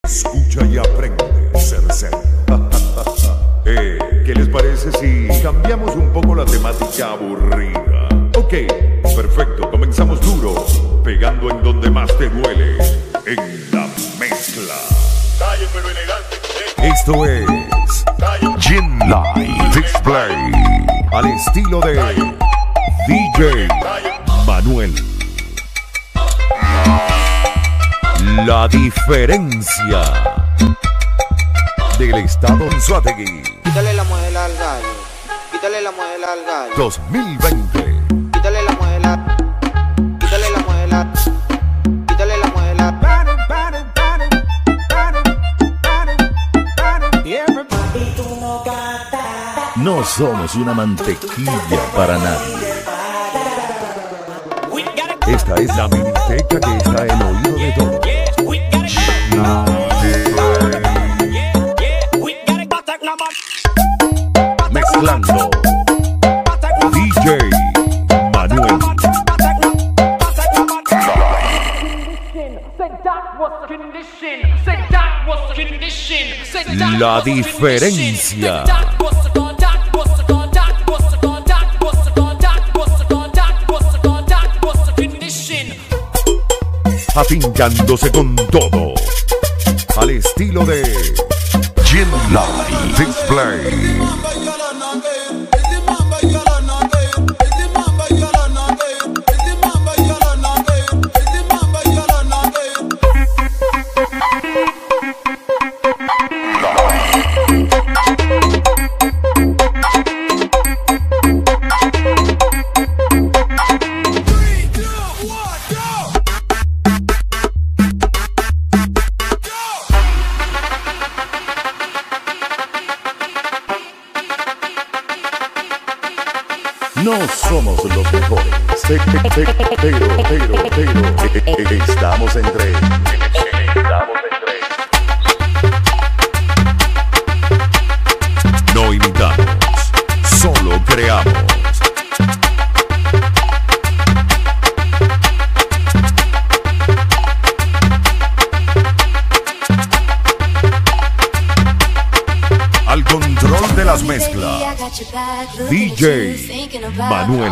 Escucha y aprende, ser serio. ¿Qué les parece si cambiamos un poco la temática aburrida? Ok, perfecto, comenzamos duro, pegando en donde más te duele, en la mezcla. Calle pero elegante. Esto es Gin Live Display, al estilo de DJ Manuel. La diferencia del estado Anzoátegui. Quítale la muela al gallo. Quítale la muela al gallo. 2020. Quítale la muela. Quítale la muela. Quítale la muela. No somos una mantequilla para nadie. Esta es la miniteca que está en oído de todos. Mezclando DJ Manuel. La diferencia. Afincándose con todo, al estilo de Gin Live Display. No somos los mejores, pero estamos entre. No imitamos, solo creamos. Al control de las mezclas, DJ Manuel.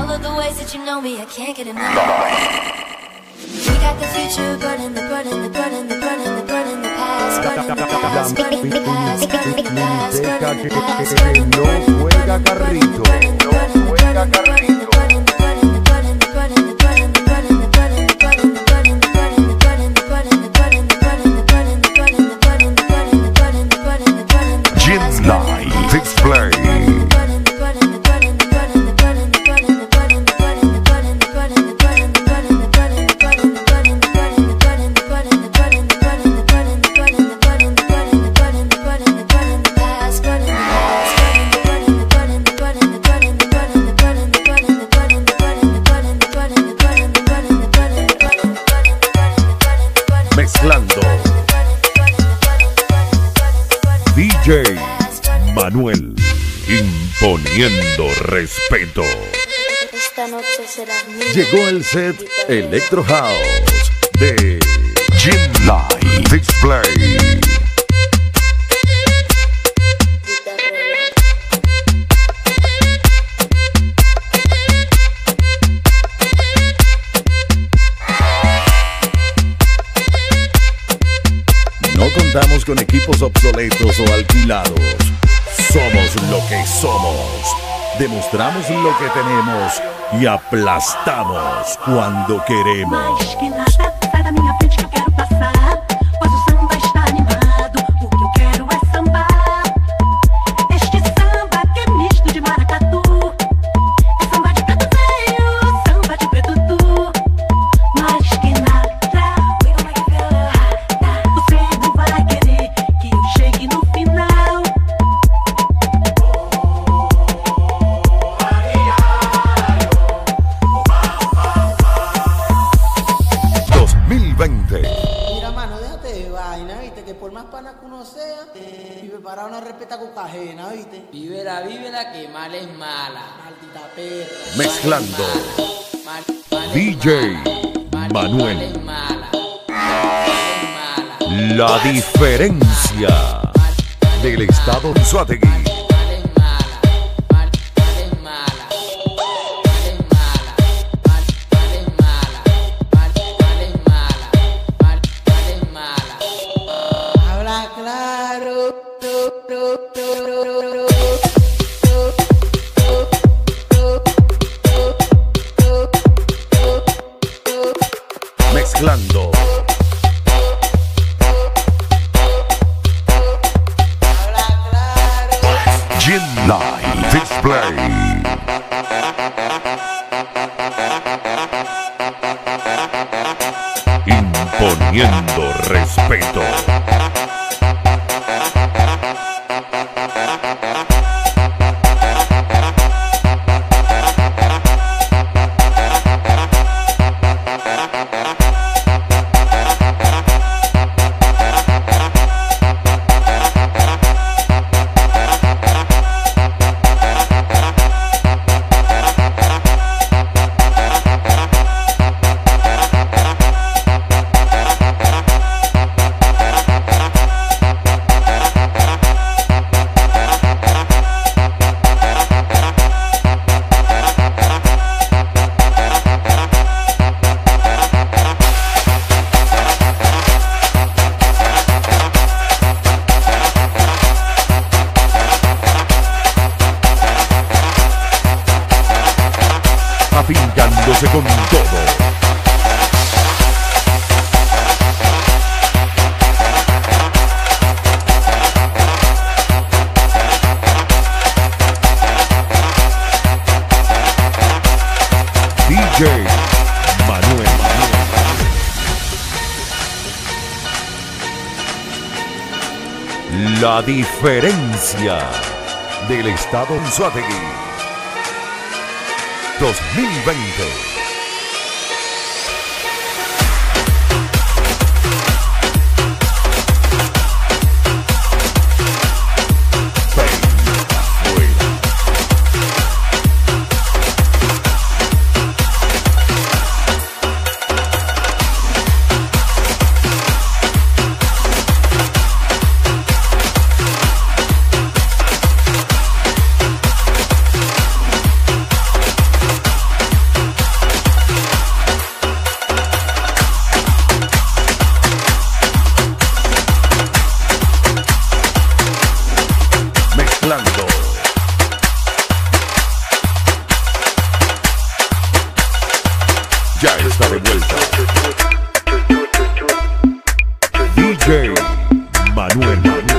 No juega carrito, no juega carrito. Gin Live Display. Mezclando DJ Manuel, imponiendo respeto. Esta noche será mía. Llegó el set Electro House de Gin Live Display. No contamos con equipos obsoletos o alquilados. Somos lo que somos. Demostramos lo que tenemos y aplastamos cuando queremos. Mais que nada, sai da minha frente que eu quero passar. Pois o samba está animado, o que eu quero é sambar. Este samba que é misto de maracatu. É samba de preto velho, samba de preto tu. Mais que nada, você não vai querer que eu chegue no final. 2020. Mira, mano, déjate de vaina, ¿viste? Que por más pana que uno sea, vive para una respeta cucajena, ¿viste? Vívela, vívela, que mal es mala. Maldita perra. Mezclando Mal es DJ mala. Manuel. Mal es mala. Mal es mala. La diferencia del estado Anzoátegui. Habla claro. Mezclando. Gin Live Display. Imponiendo respeto. Afincándose con todo. DJ Manuel. La diferencia del estado Anzoátegui 2020. Ya está de vuelta. DJ Manuel.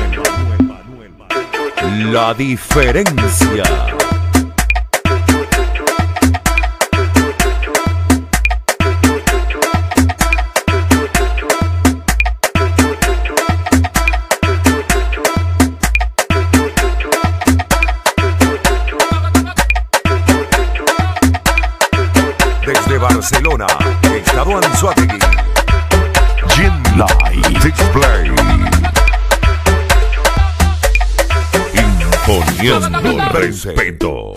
La diferencia. Desde Barcelona, estado Anzoátegui. Gin Live Display. Imponiendo respeto.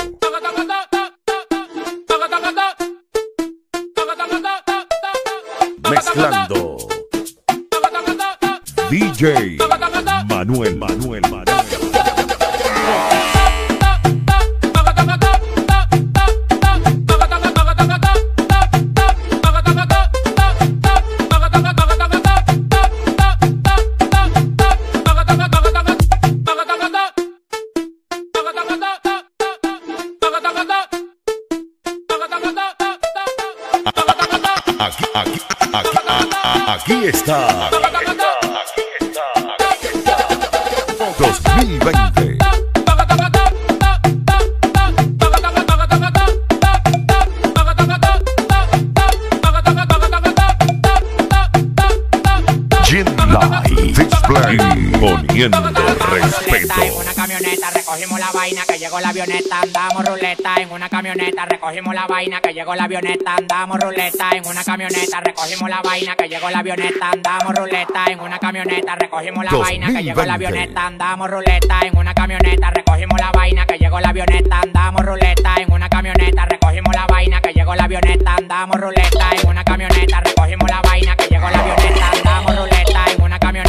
Mezclando. DJ Manuel. Aquí está 2020. Gin Live Display. Imponiendo respeto. En una camioneta recogimos la vaina que llegó la avioneta, andamos ruleta. En una camioneta recogimos la vaina que llegó la avioneta, andamos ruleta. En una camioneta recogimos la vaina que llegó la avioneta, andamos ruleta. En una camioneta recogimos la vaina que llegó la avioneta, andamos ruleta. En una camioneta recogimos la vaina que llegó la avioneta, andamos ruleta. En una camioneta recogimos la vaina que llegó la avioneta, andamos ruleta. En una camioneta recogimos la vaina que llegó la avioneta, andamos ruleta. En una camioneta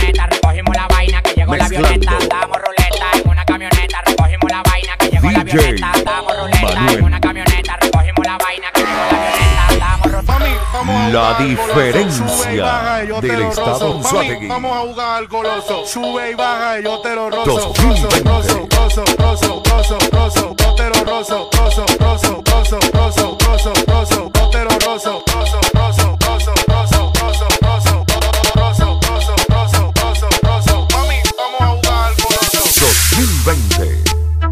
diferencia del estado Anzoátegui. Vamos a jugar al goloso. Sube y baja y yo te lo rozo. 2020. Rozo, rozo, rozo, rozo, rozo, yo te lo rozo, rozo, rozo, rozo, rozo, rozo, rozo, yo te lo rozo, rozo, rozo, rozo, rozo, rozo, rozo, rozo, rozo, rozo, rozo, rozo. Mami, vamos a jugar al goloso. 2020.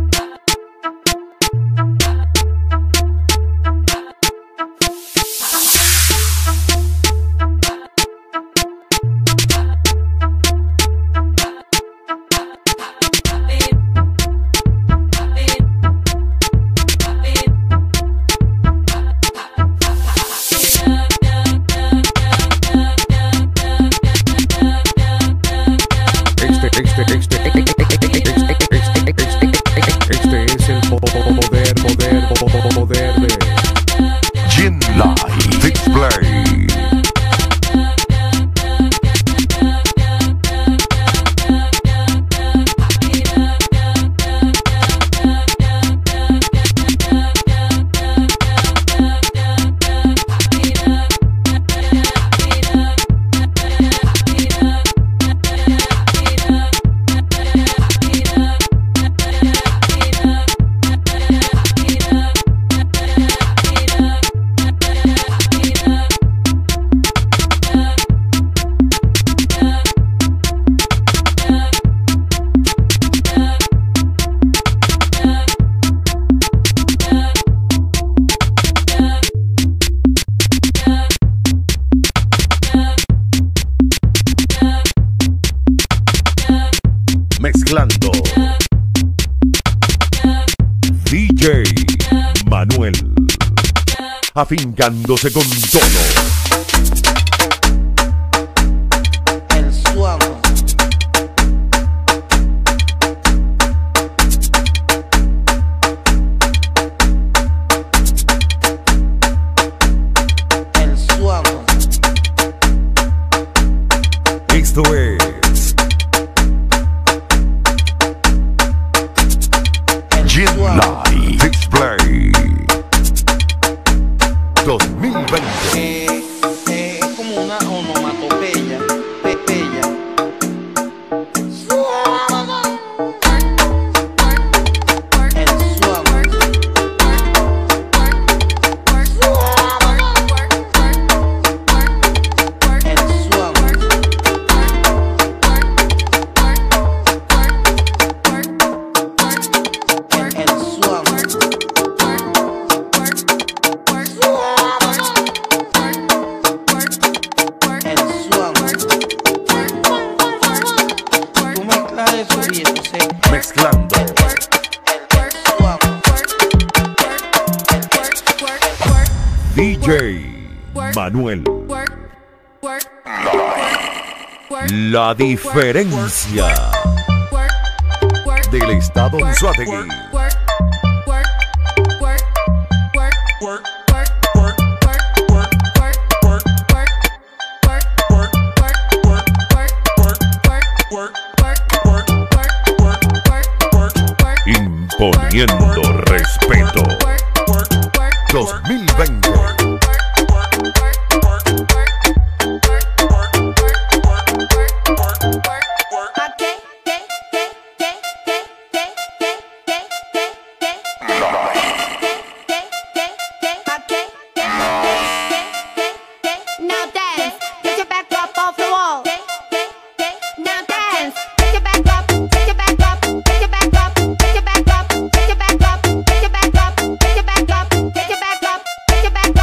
Este es el poder de Gin Light Display. Mezclando DJ Manuel, afincándose con todo. El suamo. El suamo. Esto es Gin Light Display 2020. Es como una onomatopeya. Pepeya. El suamo. El suamo. El suamo. El suamo. Tú mezclas eso y entonces Mezclando suamo. DJ Manuel, la diferencia del estado Anzoátegui. Imponiendo respeto 2020. Now dance, get your back up off the wall. Now dance, get your back up, get your back up, get your back up, get your back up, get your back up, get your back up, get your back up, get your back up, get your back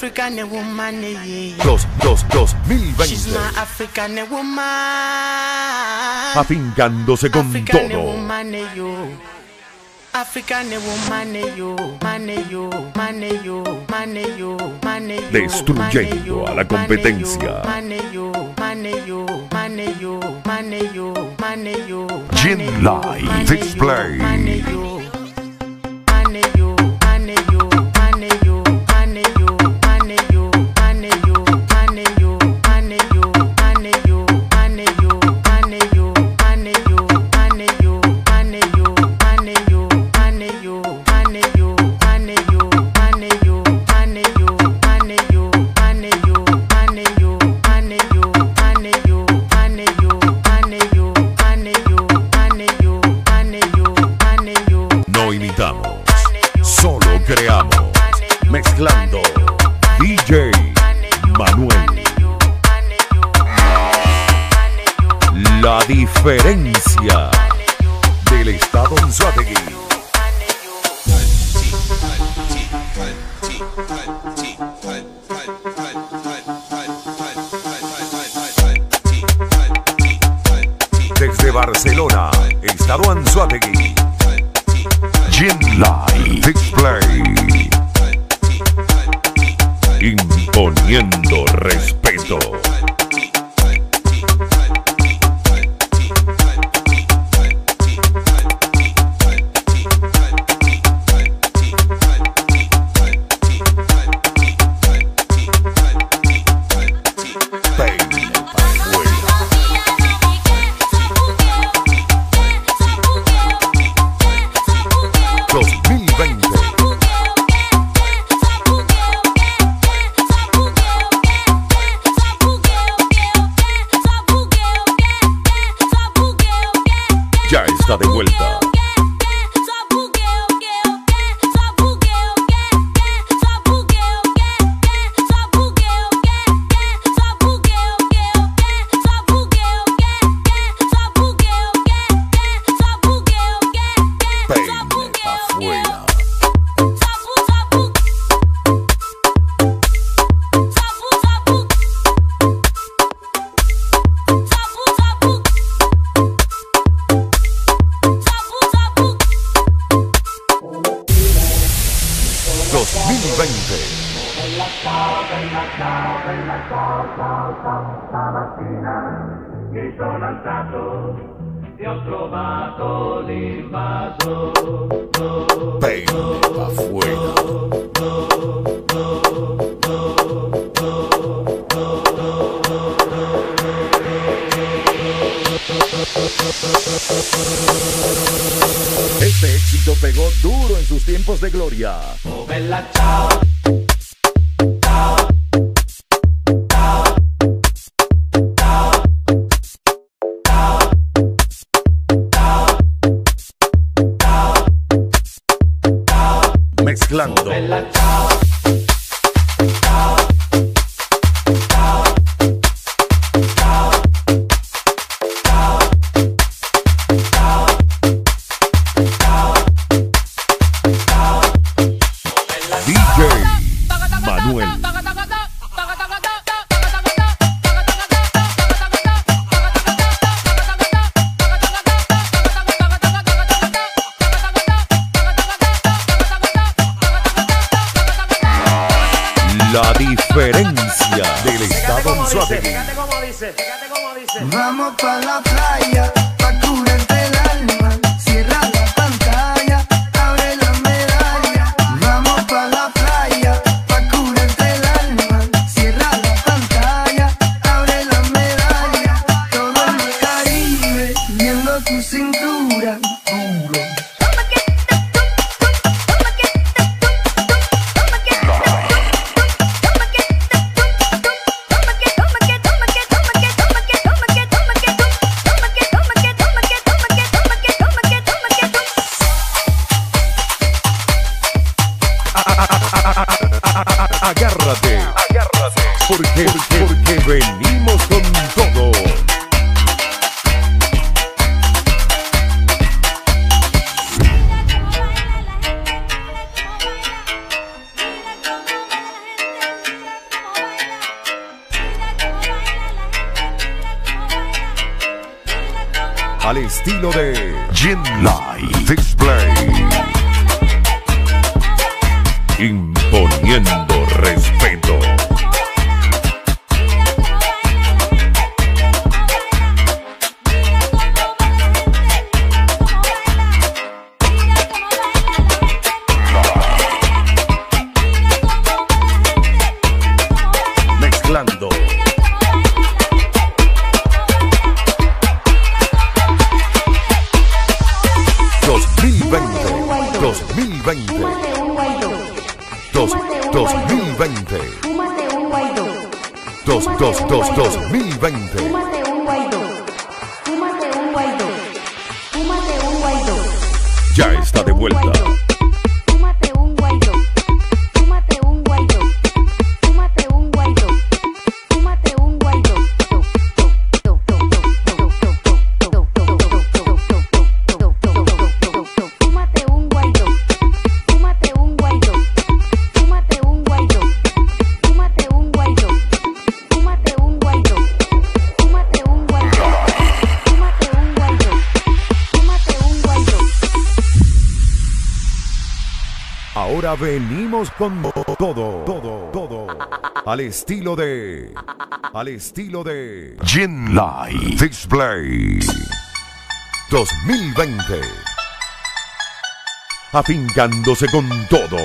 African woman, yeah. 2020. She's my African woman. Afincándose con African todo. woman, yo. African woman, yo. Destruyendo a la competencia. Gin Live Display. No imitamos, solo creamos. Mezclando DJ Manuel. La diferencia del estado Anzoátegui. Desde Barcelona, estado Anzoátegui. Gin Live Display. Imponiendo respeto. Ya está de vuelta. Peine pa' afuera. Mi sono alzato e ho trovato l'invaso. Peine pa' afuera. Este éxito pegó duro en sus tiempos de gloria. Oh bella ciao. Mezclando. DJ Manuel. La diferencia del estado Anzoátegui. Vamos pa' la playa, pa' curarte el alma. Cierra la pantalla, abre la medalla. Vamos pa' la playa, pa' curarte el alma. Cierra la pantalla, abre la medalla. Todo en el Caribe, viendo tu cintura. Duro. Agárrate, porque venimos con todo. al estilo de Gin Light Display. Imponiendo respeto. Mezclando. 2020. 2020. 2020. Ya está de vuelta. Ahora venimos con todo, al estilo de Gin Light Display 2020, afincándose con todo.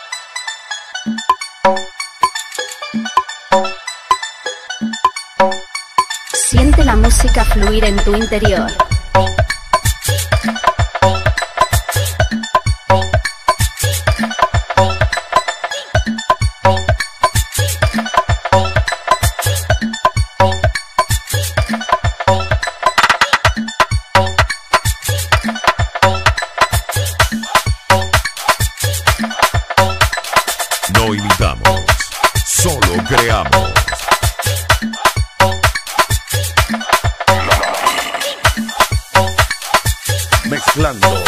Siente la música fluir en tu interior. No imitamos, solo creamos. Mezclando.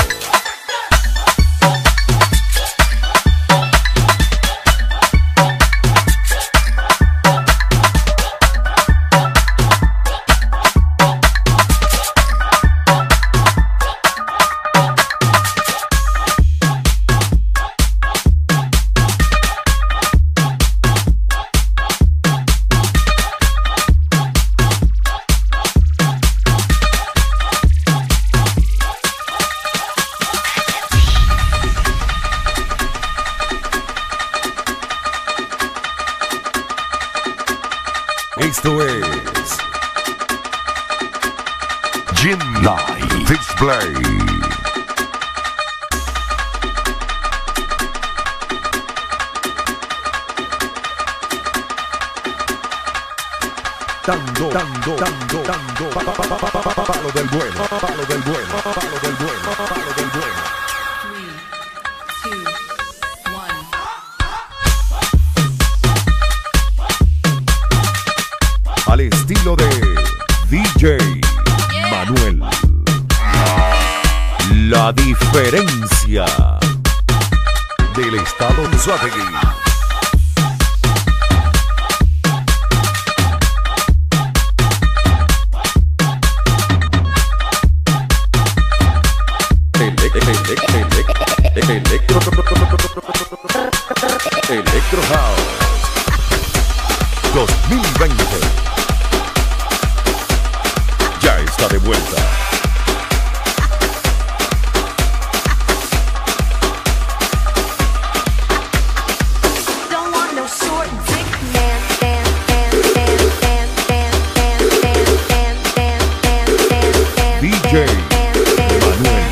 Esto es Gin Light Display. Dando, palo del bueno, palo del bueno, palo del bueno, palo del bueno. 3, 2, 1. Al estilo de DJ Manuel. La diferencia del estado de Suátegui. Electro House 2020 ya está de vuelta. DJ Manuel.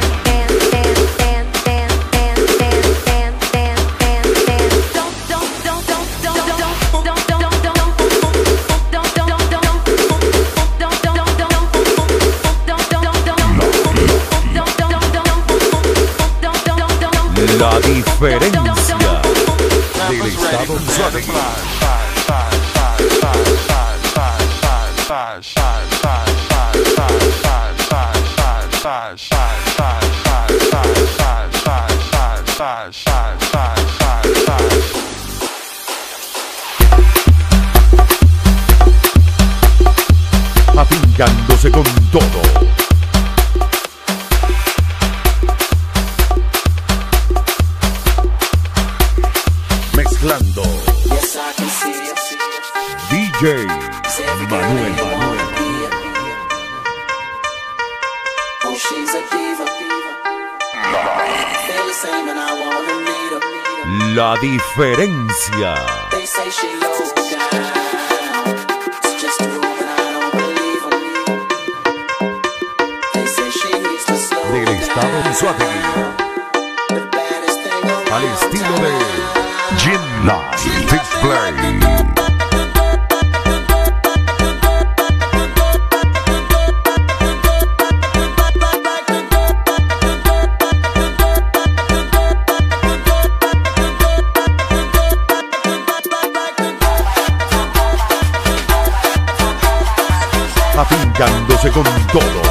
La diferencia del estado de Suátegui. Afincándose con todo. Manuel. Oh, she's a diva. Feel the same and I wanna meet her. La diferencia. They say she low down. It's just a rumor, I don't believe her. They say she needs to slow Del estado de Anzoátegui. Al estilo de Gin Live Display. Afincándose con todo.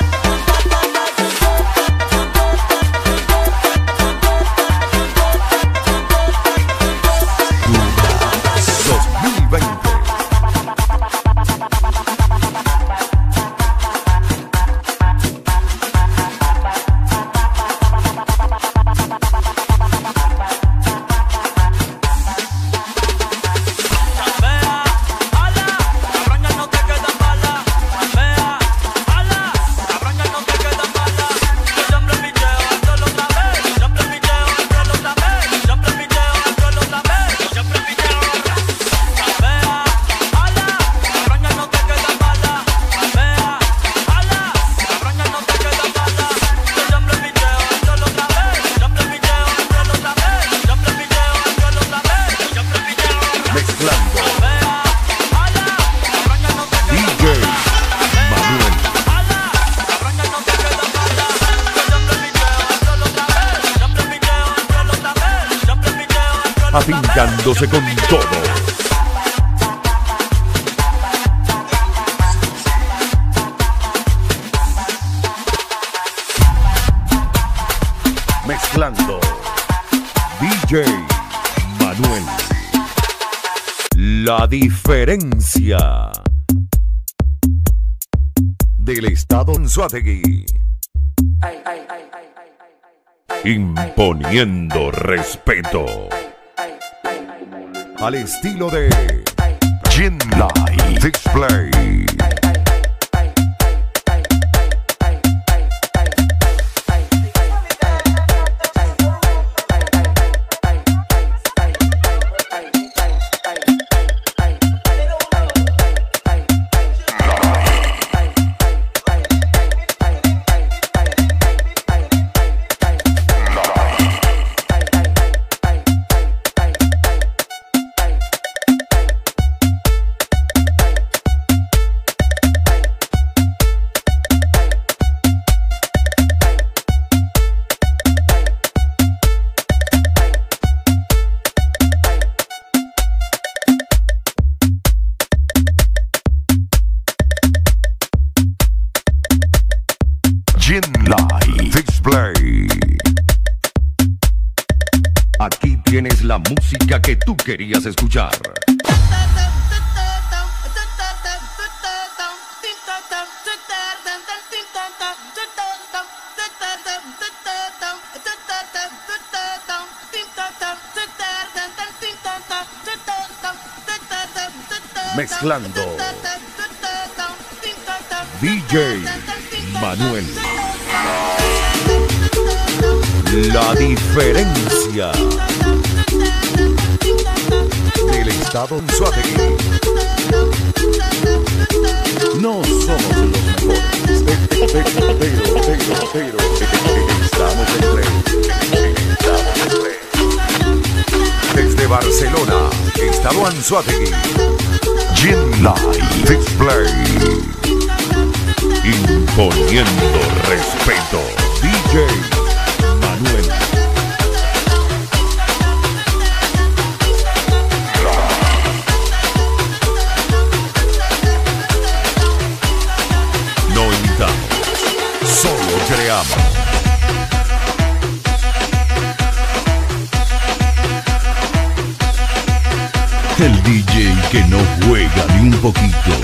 Afincándose con todo. Mezclando. DJ Manuel. La diferencia. Del estado Anzoátegui. Imponiendo respeto. Al estilo de Gin Live Display. Gin Live Display. Aquí tienes la música que tú querías escuchar. Mezclando. DJ Manuel. La diferencia. Del estado Anzoátegui. No somos los mejores, pero estamos entre. Desde Barcelona, estado Anzoátegui. Gin Live Display. Imponiendo respeto. DJ Manuel. No imitamos, solo creamos. El DJ que no juega ni un poquito.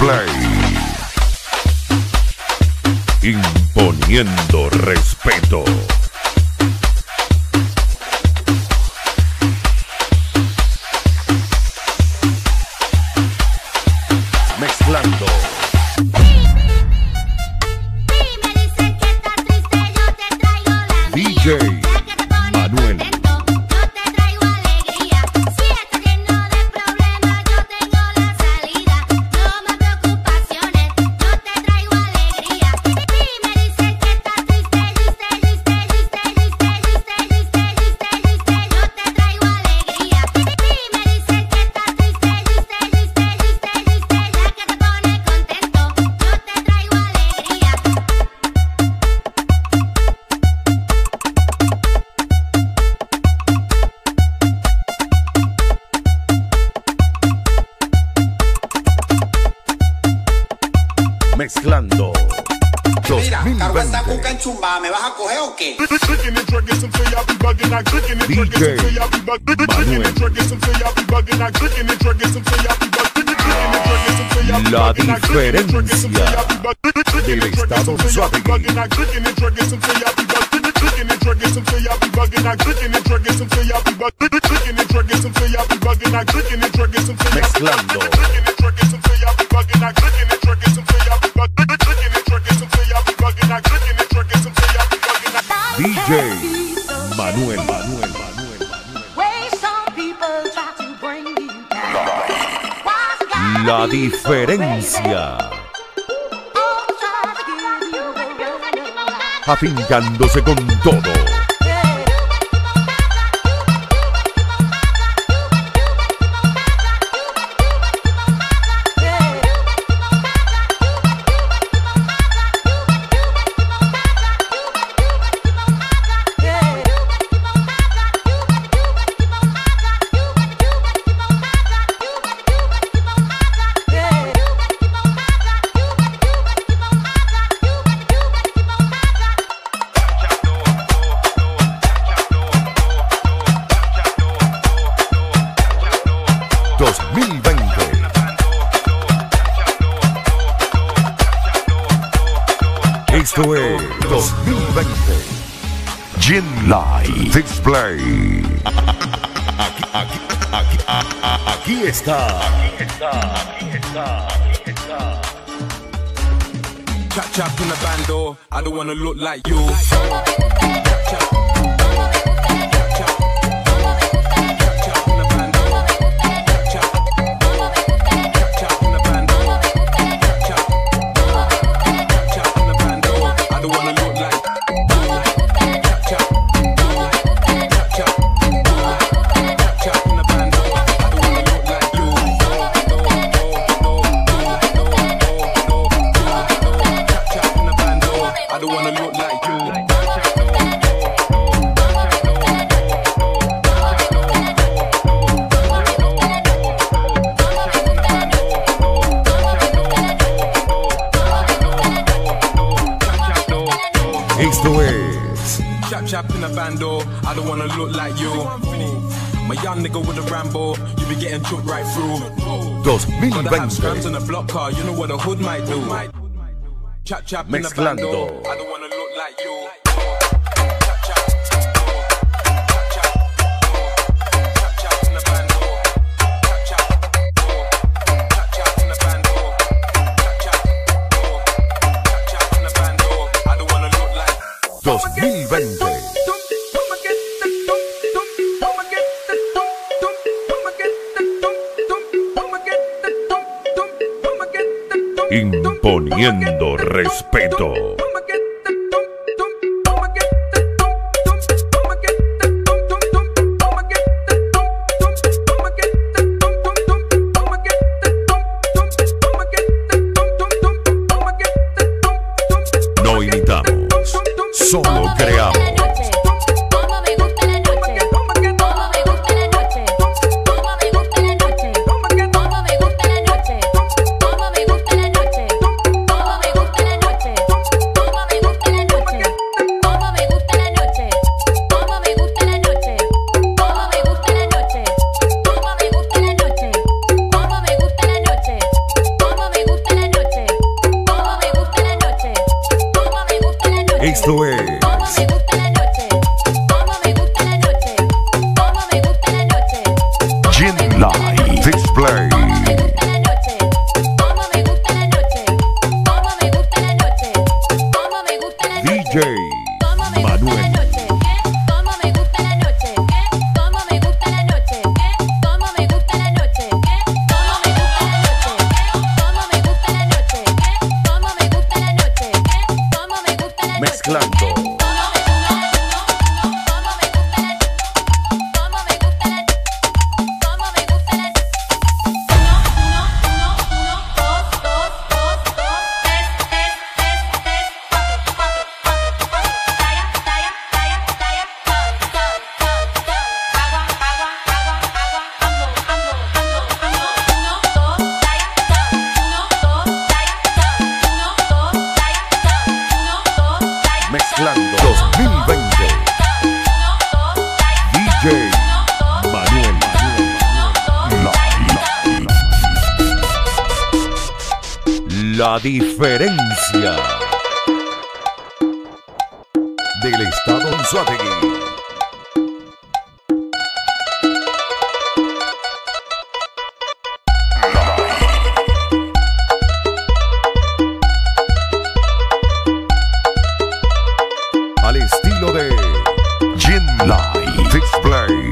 Display. Imponiendo respeto. Mezclando. DJ Manuel. Mezclando. Mira, cargo esta cuca enchumbada, ¿me vas a coger o qué? DJ Manuel. La diferencia del estado suave. Mezclando. DJ Manuel. La diferencia. Afincándose con todo. Esto es 2020 Gen Live Display. Aquí está. Chap chap in the bando, I don't wanna look like you. Esto es Chap chap in a bando, I don't wanna look like you. My young nigga with a Rambo, you be getting choked right through. 2020 scrams on a block car, you know what a hood might do. Chap chap in a bando, I don't wanna look like you. Imponiendo respeto. No imitamos, solo creamos. Display. DJ Manuel. Mezclando. Mezclando 2020. DJ Manuel. La diferencia del estado Anzoátegui. Al estilo de Gin Light Display.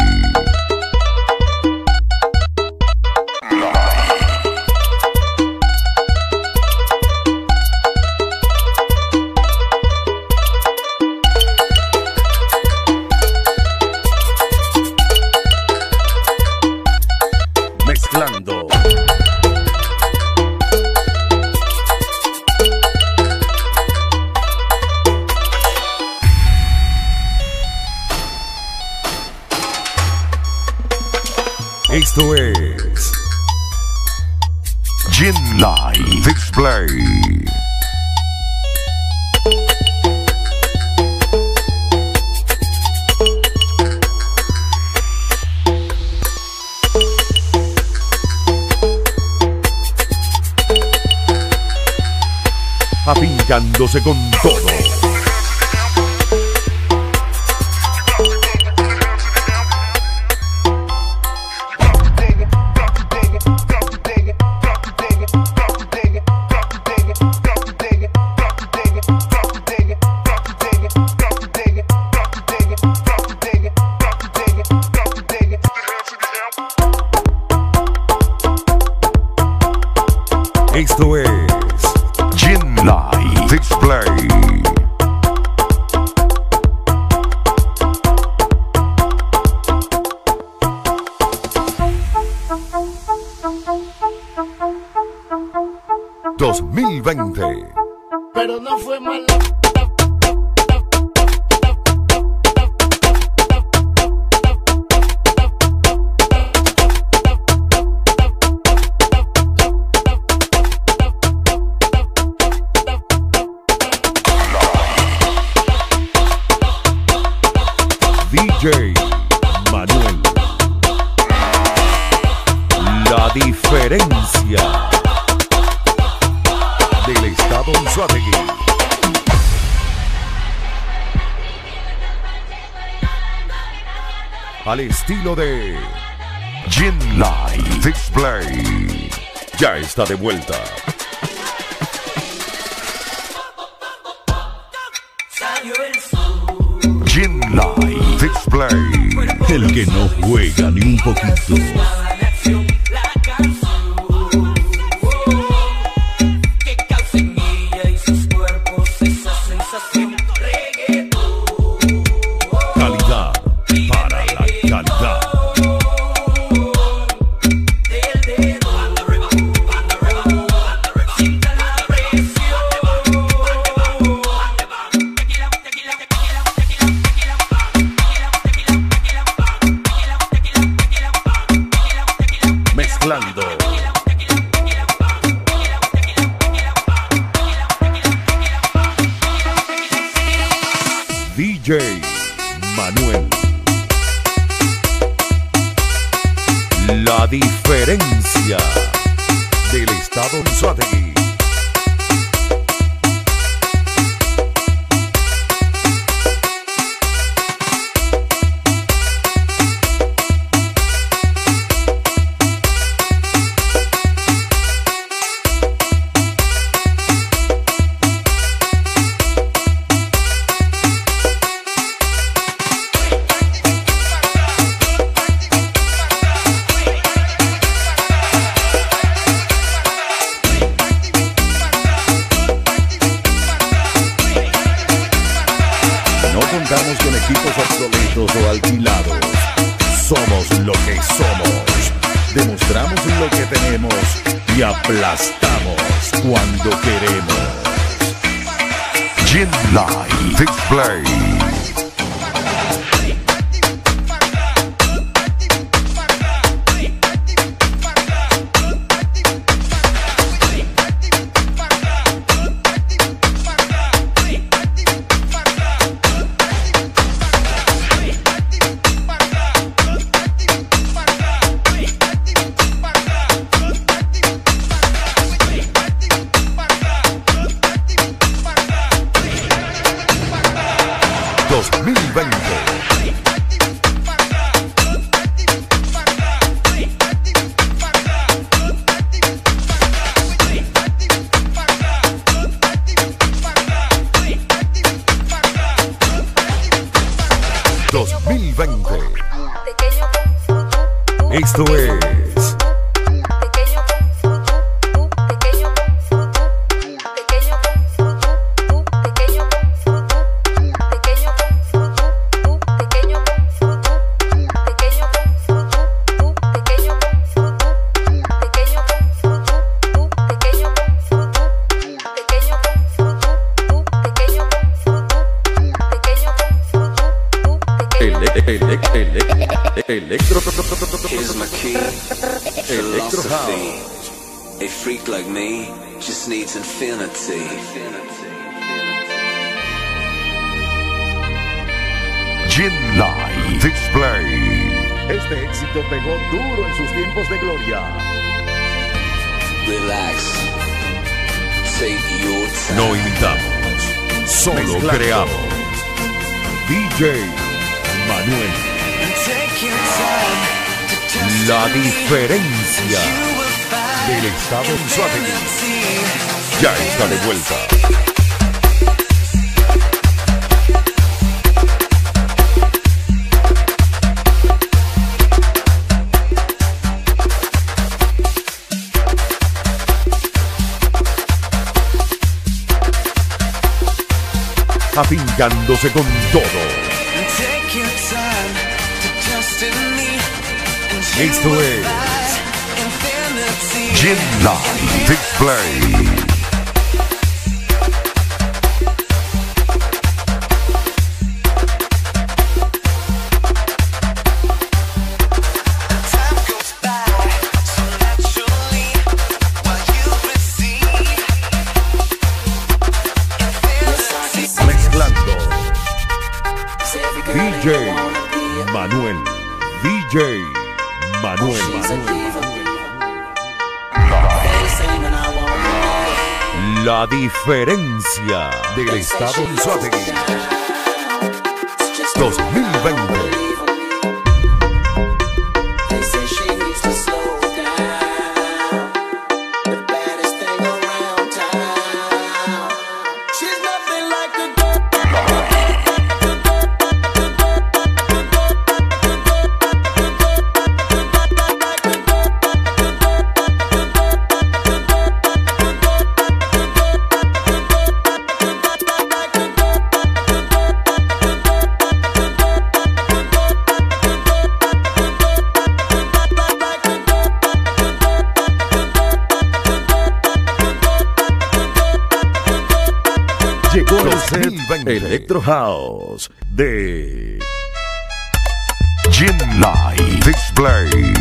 Mezclando. Esto es Gin Light Display. Apincándose con todo. Esto es Gin Light Display. ...2020... Pero no fue malo. DJ Manuel. La diferencia del estado Anzoátegui. Al estilo de Gin Light Display. Ya está de vuelta. Gin Light Display. El que no juega ni un poquito. Calidad para la calidad. Mezclando. DJ Manuel. La diferencia del estado Anzoátegui. equipos obsoletos o alquilados. Somos lo que somos. Demostramos lo que tenemos y aplastamos cuando queremos. Gin Light Display. 2020. Esto es Here's my key. Philosophy. A freak like me just needs infinity. Gin Light Display. Este éxito pegó duro en sus tiempos de gloria. Relax. Take your time. No imitamos, solo creamos. DJ Manuel. La diferencia del estado en Suátegui ya está de vuelta. Afincándose con todo. Esto es Gin Light Display. Mezclando DJ Manuel. DJ Manuel. La diferencia del estado en Suátegui 2020. Llegó el set Electro House de Gin Light Display.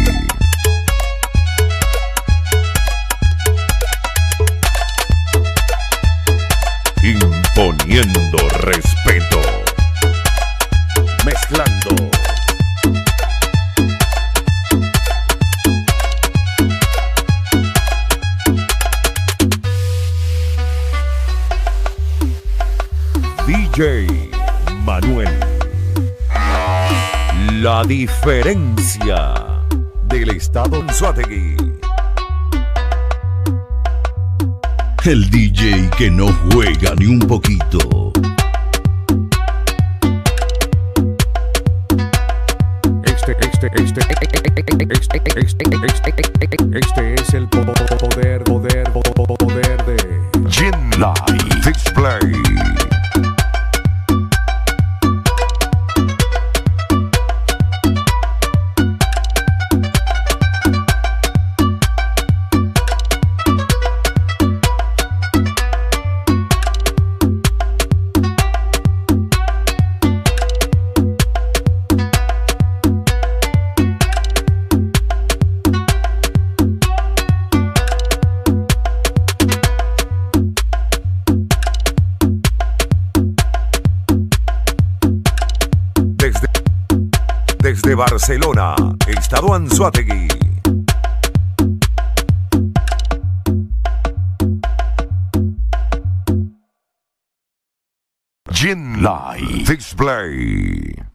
Imponiendo respeto. Mezclando DJ Manuel. La diferencia del estado en Suátegui. El DJ que no juega ni un poquito. Este es el poder de Gin Light Display. desde Barcelona, Estado Anzoátegui. Gin Live Display.